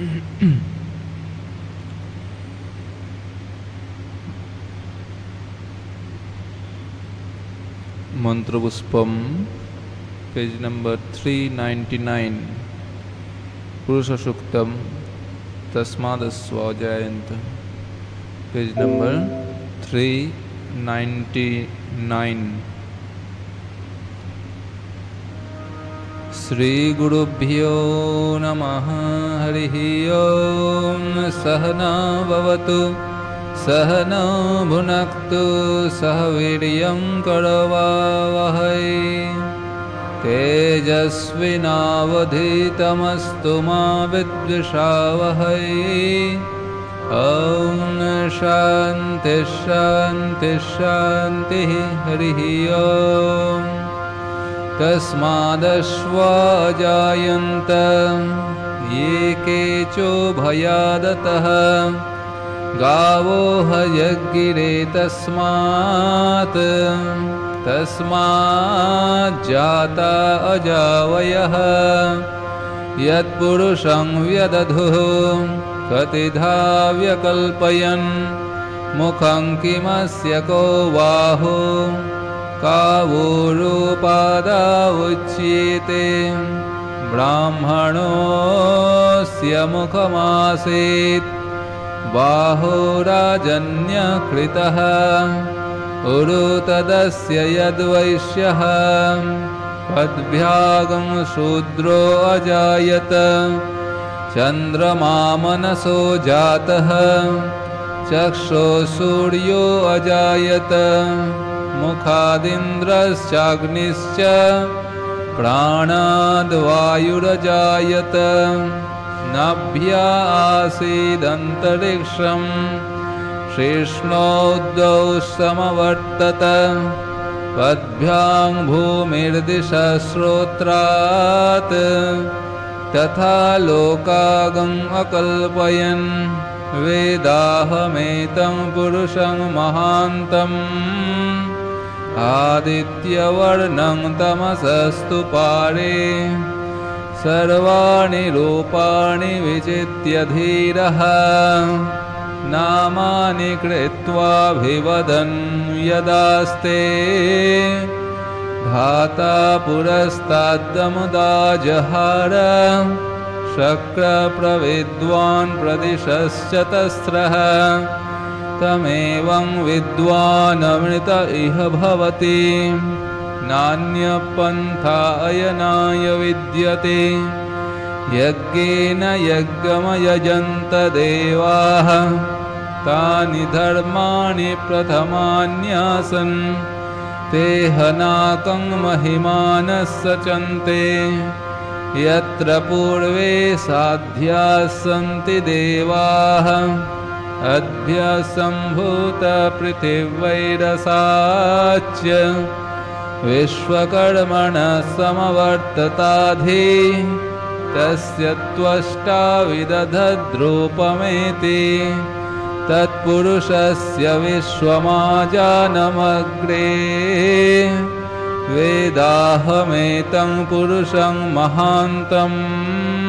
Mantrapuspam, page number 399. Purusha Suktam, Tasmadasvajayanta, page number 399. Shri Gurubhyo Namaha Harihi Om Sahana Bhavatu Sahana Bhunaktu Sahaviryam Karavavahai Tejasvinavadhitamastu ma vidvishavahai Om Shanti Shanti Shanti Harihi Om Tasmadashvajayanta ye kecho bhayadataha Gavo hayagire tasmat jata ajavayaha Yat purusham vyadadhu katidha vyakalpayan Mukham kimasya ko vahu Kavurupada uchyete Brahmanosya mukhamasit Bahurajanya kritaha Urutadasya yadvaishyaha Padbhyagam shudro ajayata Chandrama manaso jataha Chaksho suryo ajayata Mukhadindraschagnischa Pranadvayurajayata Nabhya asidantariksham Shishnodau samavartata Padbhyang bhumirdisha srotrat Tatha lokagam akalpayan Vedahametam purusham mahantam Adityavarnam tamasastu pare Sarvani rupani vichitya dhiraha Namani kritva bhivadan yadaste Dhata purastaddamuda jahara Shakra pravidwan pradishascha tasraha Tamevam vidwan amrita iha bhavati Nanya pantha ayanaya vidyate Yaggena yaggama yajanta devaha Tani dharmani prathamanyasan Tehanakam mahimanassa chante Yatra purve sadhya santi devaha Adbhya sambhuta prithivvairasachya Vishvakarmana samavartatadhi Tasya tvashta vidadhadrupameti Tatpurushasya vishwamajanamagre Vedahametam purusham mahantam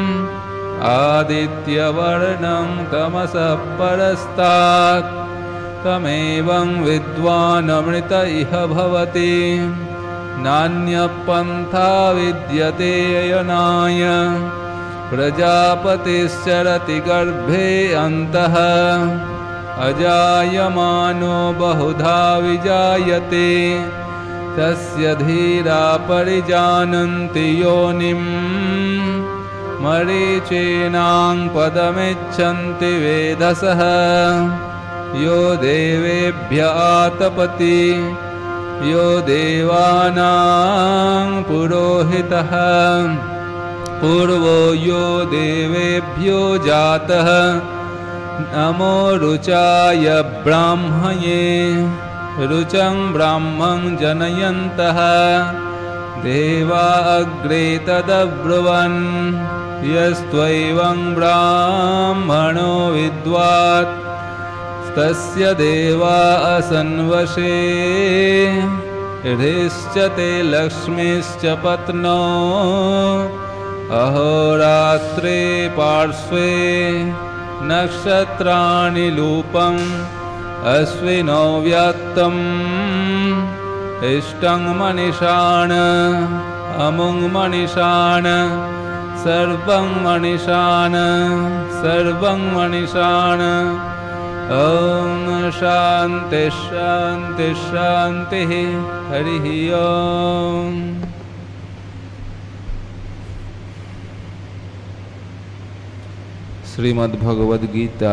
Adityavarnam tamasa parastat Tamevam vidwan amrita iha bhavati Nanya pantha vidyate ayanaya Prajapatiscarati garbhe antaha Ajayamano bahudha vijayate Tasya dhira parijananti yonim Marichenang padamichanti vedasaha Yo devebhya atapati Yo devanang purohitaha Purvo yo devebhyo jataha Namo ruchaya brahmaye Ruchang brahmang janayantaha Deva agre tadabruvan Yastvaivam brahmano vidvat Tasya deva asanvashe Hrischate lakshmischa patno अहोरात्रे पार्श्वे नक्षत्राणि लूपम् अश्विनो व्यक्तम् इष्टं मनीषाण अमुं मनीषाण सर्वं मनीषाण सर्वं मनीषाण। ॐ शान्ति शान्ति शान्तिः। हरिः ॐ। श्रीमद् भगवद गीता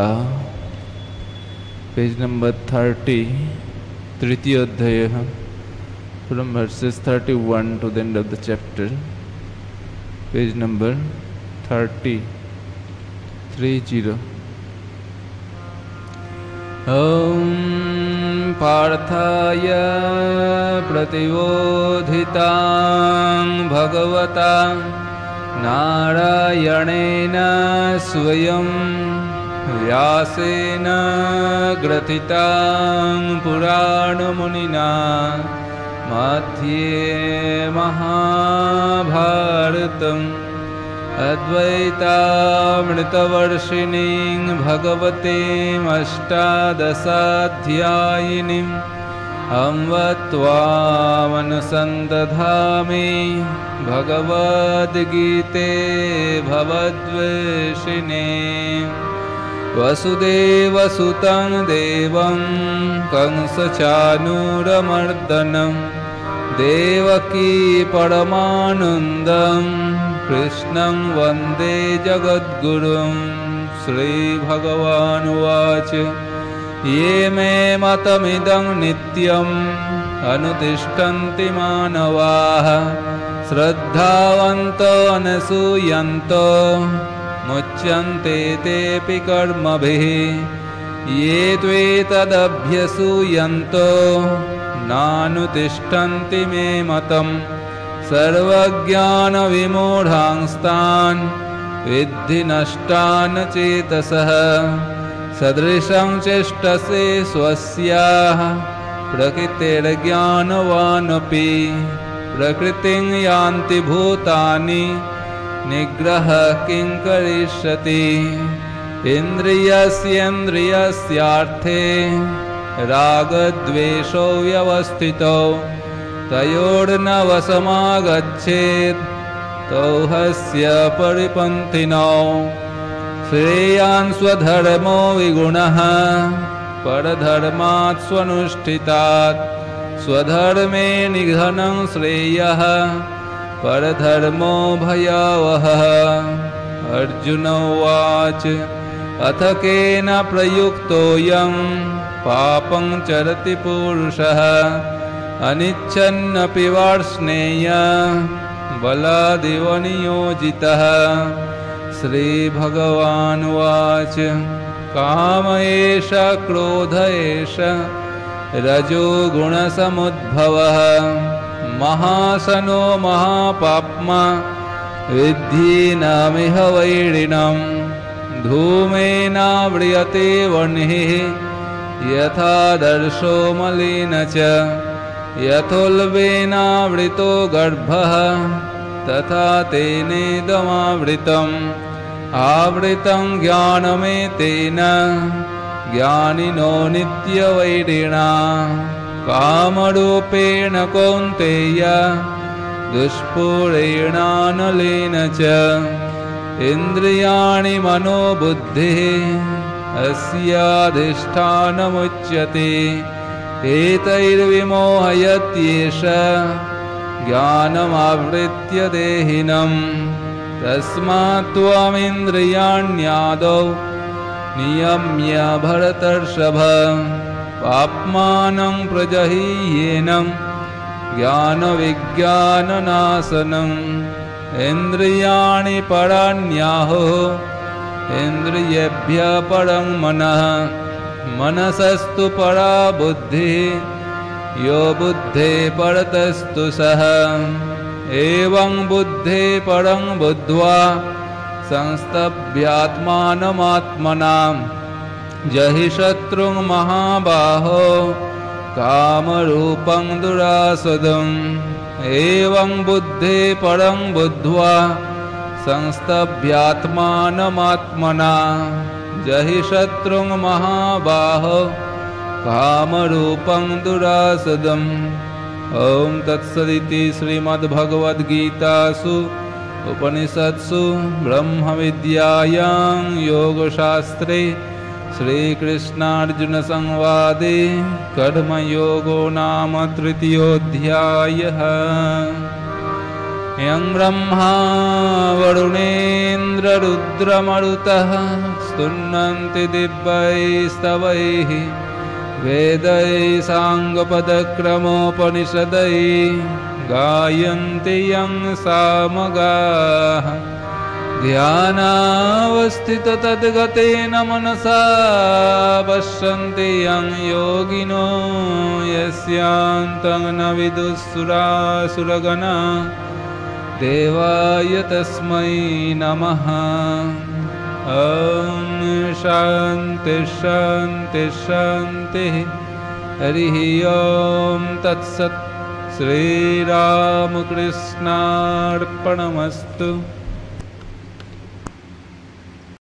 पेज नंबर 30, तृतीय अध्याय, from verses 31 to the end of the chapter, page number 30. ॐ पार्थाय प्रतिबोधितां भगवता नारायणेन स्वयं व्यासेन ग्रथितां पुराणमुनिना मध्ये महाभारतम् अद्वैतामृतवर्षिणीं भगवतीम् अष्टादशाध्यायिनीम् अम्ब त्वामनुसन्दधामि भगवद्गीते भवद्वेषिणे। वसुदेवसुतं देवं कंसचानूरमर्दनं देवकी परमानन्दं कृष्णं वन्दे जगद्गुरुं। श्रीभगवानुवाच ये मे मतमिदं नित्यम् अनुतिष्ठन्ति मानवाः श्रद्धावन्तो अनसूयन्तो मुच्यन्ते तेऽपि कर्मभिः। ये त्वेतदभ्यसूयन्तो नानुतिष्ठन्ति मे मतम् सर्वज्ञानविमूढांस्तान् विद्धि नष्टान् चेतसः। सदृशं चेष्टसे स्वस्याः प्रकृतेर्ज्ञानवानपि प्रकृतिं यान्ति भूतानि निग्रह किं करिष्यति। इन्द्रियस्येन्द्रियस्यार्थे रागद्वेषौ व्यवस्थितौ तयोर्न वशमागच्छेत् तौ ह्यस्य परिपन्थिनौ। श्रेयान् स्वधर्मो विगुणः परधर्मात् स्वनुष्ठितात् स्वधर्मे निधनं श्रेयः परधर्मो भयावहः। अर्जुन उवाच अथ केन प्रयुक्तोऽयं पापं चरति पुरुषः अनिच्छन्नपि वार्ष्णेय बलादिव नियोजितः। श्रीभगवानुवाच काम एष क्रोध एष रजोगुणसमुद्भवः महासनो महापाप्मा विद्धीनामिह वैरिणम्। धूमेनाव्रियते वह्निः यथादर्शो मलिन च यथोल्बेनावृतो गर्भः तथा तेनेदमावृतम्। आवृतं ज्ञानमेतेन ज्ञानिनो नित्यवैरिणा कामरूपेण कौन्तेय दुष्पूरेणानलेन च। इन्द्रियाणि मनोबुद्धिः अस्याधिष्ठानमुच्यते एतैर्विमोहयत्येष ज्ञानमावृत्य देहिनम्। तस्मात् त्वमिन्द्रियाण्यादौ नियम्य भरतर्षभ पाप्मानं प्रजह्येनं ज्ञानविज्ञाननाशनम्। इन्द्रियाणि पराण्याहुः इन्द्रियेभ्यः परं मनः मनसस्तु परा बुद्धिः यो बुद्धे परतस्तु सः। एवं बुद्धे परं बुद्ध्वा संस्तभ्यात्मानमात्मना जहि शत्रुं महाबाहो कामरूपं दुरासदम्। एवं बुद्धे परं बुद्ध्वा संस्तभ्यात्मानमात्मना जहि शत्रुं महाबाहो कामरूपं दुरासदम्। ॐ तत्सदिति श्रीमद्भगवद्गीतासु उपनिषत्सु ब्रह्मविद्यायां योगशास्त्रे श्रीकृष्णार्जुनसंवादे कर्मयोगो नाम तृतीयोऽध्यायः। यं ब्रह्मा वरुणेन्द्ररुद्रमरुतः स्तुन्वन्ति दिव्यैस्तवैः वेदैः साङ्गपदक्रमोपनिषदैः गायन्ति यं सामगाः। ध्यानावस्थिततद्गतेन मनसा पश्यन्ति यं योगिनो यस्यान्तं न विदुःसुरासुरगणा देवाय तस्मै नमः। ॐ शान्ति शान्ति शान्तिः। हरिः ॐ तत्सत्। श्रीरामकृष्णार्पणमस्तु।